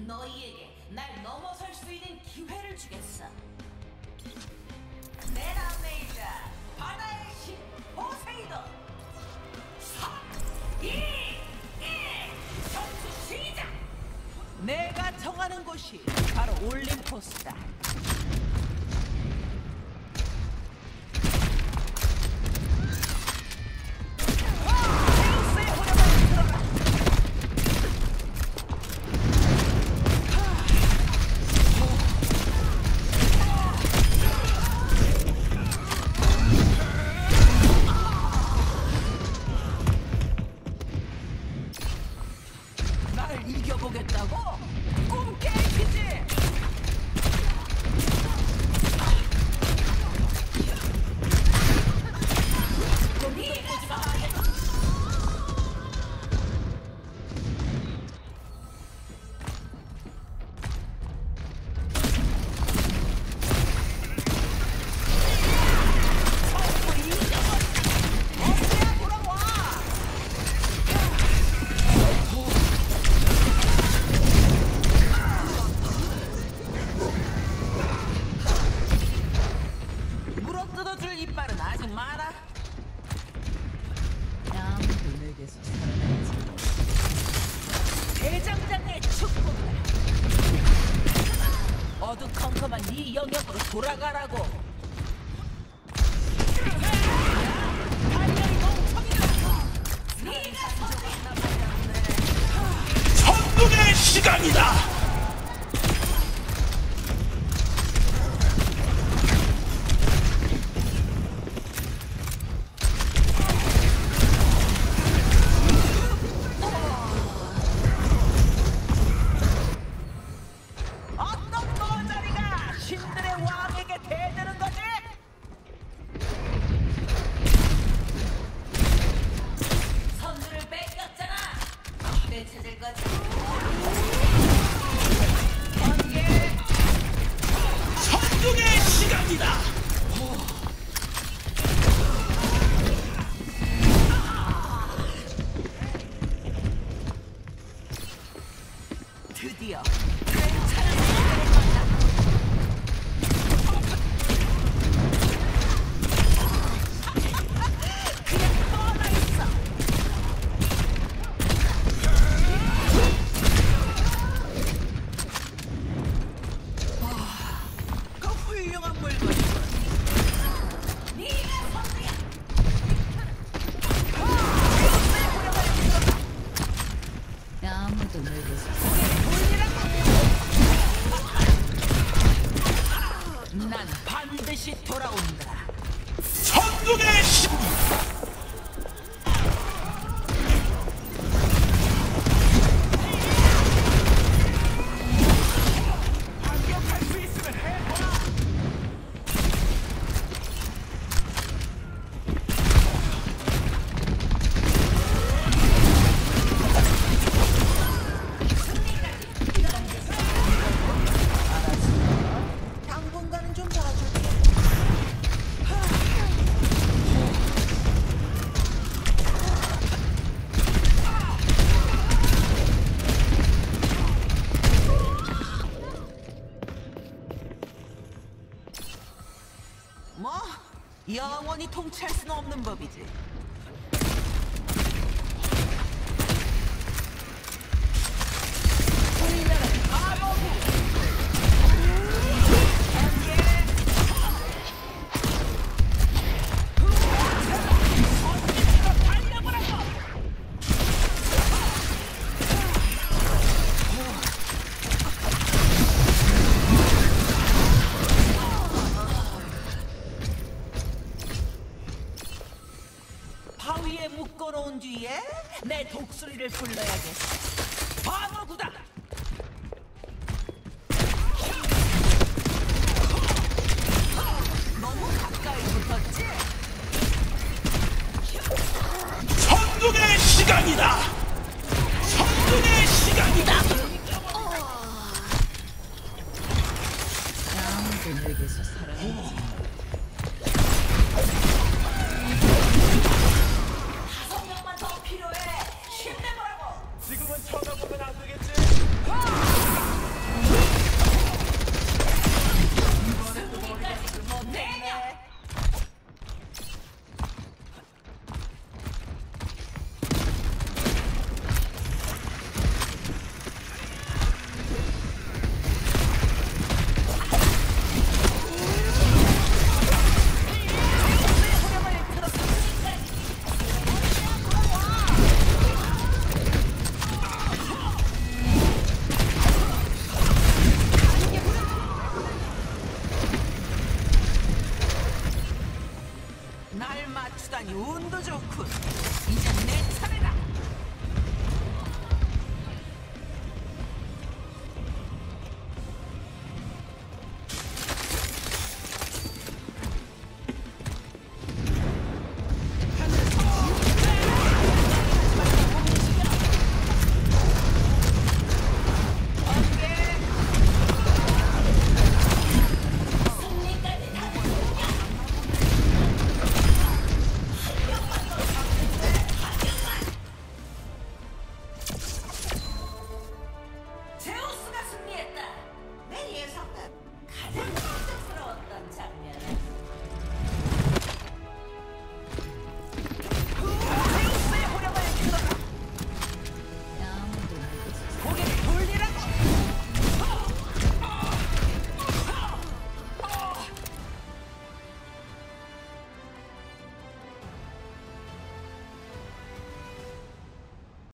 너희에게 날 넘어설 수 있는 기회를 주겠어. 내남매이자 바다의 신 포세이돈. 3, 2, 1 전투 시작! 내가 정하는 곳이 바로 올림포스다. 이겨보겠다고? 꿈 깨지지! 물어뜯어줄 이빨은 아직 많아. 아무도 내게서 살아남지 못해. 대장장의 축복이다. 어두컴컴한 네 영역으로 돌아가라고. 천국의 시간이다. 어떤 거자리가 신들의 왕에게 대드는 거지? 선물을 뺏겼잖아. 되찾을 거지. 번개. 천국의 시간이다. 드디어 괜찮은 선물을 만나. 그냥 뻗어 있어. 그 훌륭한 물건이군. 네가 선물이야. 아무도 내게서 난 반드시 돌아온다. 천국의 시 반격할 수 있으면 해봐. 당분간은 좀 봐줄게. 뭐 영원히 통치할 수는 없는 법이지. 우리나라는 바보고. 바위에 묶어놓은 뒤에 내 독수리를 불러야겠어. 방어구다. 너무 가까이 붙었지? 천국의 시간이다. 천국의 시간이다. 아무도 내게서 살아남지. 5명만 더 필요해. 힘내보라고. 지금은 쳐다보면 안 되겠지? 맞추다니 운도 좋군. 이젠 내 차례다.